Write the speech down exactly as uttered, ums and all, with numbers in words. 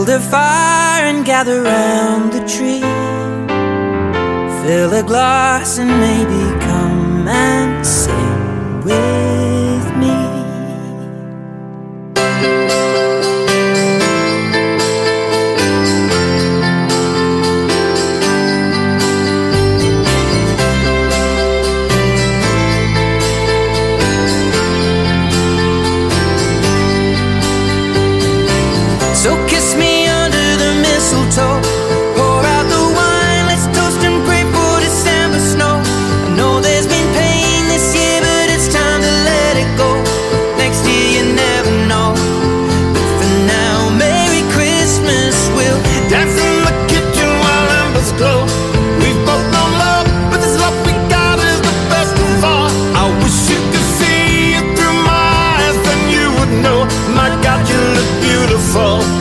Build a fire and gather round the tree. Fill a glass and maybe come and sing with me. So kiss me under the mistletoe, pour out the wine, let's toast and pray for December snow. I know there's been pain this year, but it's time to let it go. Next year you never know, but for now, Merry Christmas. We'll Dance in the kitchen while embers glow. We've both known love, but this love we got is the best of all. I wish you could see it through my eyes, then you would know. My God, you look beautiful.